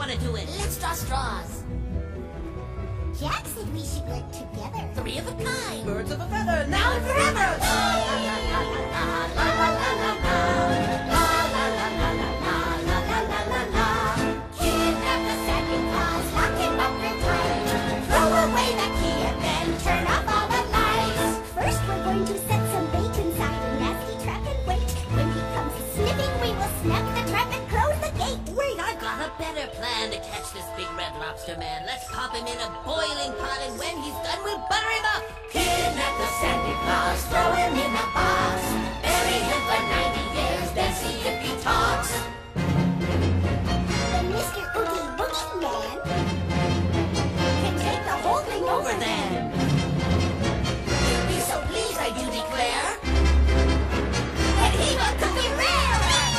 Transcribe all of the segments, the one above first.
want to do it? Let's draw straws. Jack said we should work together. Three of a kind. Birds of a feather, now and forever! Kidnap the Sandy Claws, lock him up real tight. Throw away the key and then turn off all the lights. First we're going to set some bait inside a nasty trap and wait. When he comes sniffing, we will snap the trap and close the gate. Wait, I got a better plan to catch this big red lobster man. Let's pop him in a boiling pot, and when he's done, we'll butter him up. Kidnap the Sandy Claws, throw him in a box. Bury him for 90 years, then see if he talks. Then Mr. Oogie Boogie Man can take the whole thing over then. He'll be so pleased, I do declare. And he will cook it rare.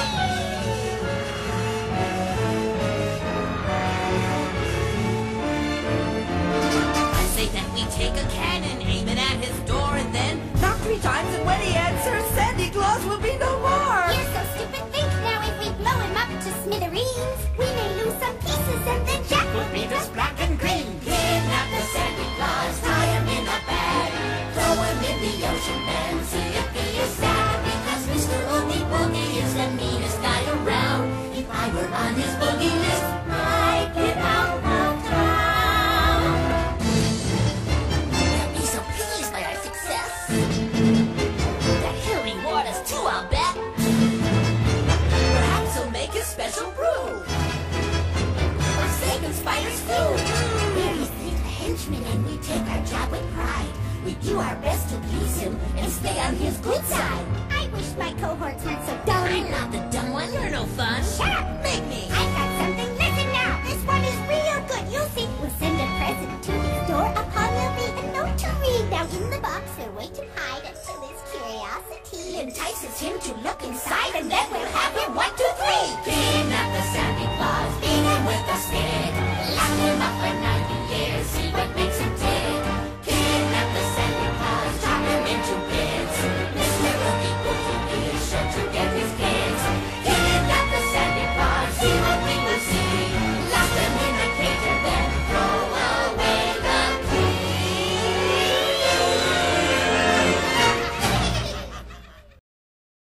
I say that we take a cannon, aim it at his door, and then Knock 3 times, and when he answers, Sandy Claus will be no more! You're so stupid, think now if we blow him up to smithereens, we may lose some pieces and then Jack will be just black and green. kidnap the Sandy Claus, tie him in a bag, throw him in the ocean, then see if he is sad. Because Mr. Oogie Boogie is the meanest guy around. If I were on his boogie list, I'd get out of town. They'll be so pleased by our success that he'll reward us too, I'll bet. Perhaps he'll make a special brew of steak and spider's food. We're his little henchmen and we take our job with pride. We do our best to please him and stay on his good side. I wish my cohorts weren't so dumb. I'm not the dumb one, you're no fun. Shut up! Make me. I've got something, listen now! This one is real good, you'll see. We'll send a present to his door, upon there'll be a note to read. Now in the box we'll wait and hide until his curiosity Entices him to look inside, and then we'll have him 1, 2, 3. Kidnap the Sandy